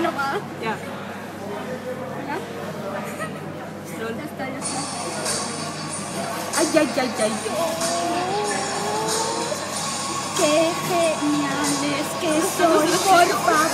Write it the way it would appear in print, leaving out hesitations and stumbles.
llamada. Ya. ¿Ya? Troll. Ya está, ya está. Ay, ay, ay, ay. Qué geniales que soy, por favor.